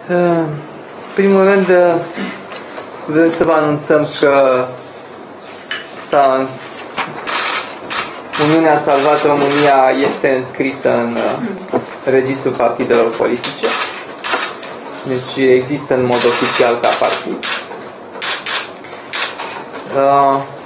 În primul rând, vrem să vă anunțăm că Uniunea Salvat România este înscrisă în registrul partidelor politice. Deci există în mod oficial ca partid.